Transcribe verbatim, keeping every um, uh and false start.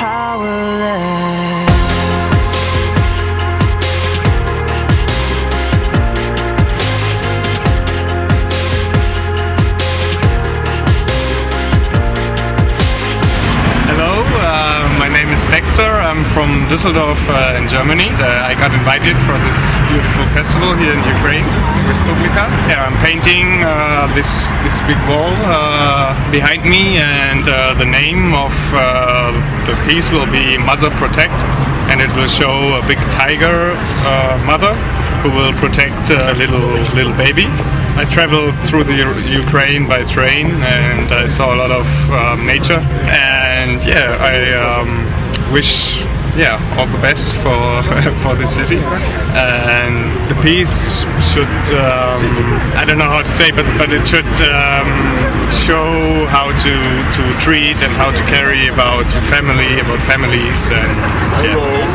powerless. Hello, uh, my name is Dexter. I'm from Düsseldorf uh, in Germany. Uh, I got invited for this beautiful festival here in Ukraine, Respublika. Yeah, I'm painting uh, this this big wall uh, behind me, and uh, the name of uh, the piece will be Mother Protect, and it will show a big tiger uh, mother who will protect a little little baby. I traveled through the Ukraine by train, and I saw a lot of um, nature. And yeah, I um, wish yeah all the best for for the city. And the piece should um, I don't know how to say, but but it should um, show how to to treat and how to carry about family, about families, and yeah.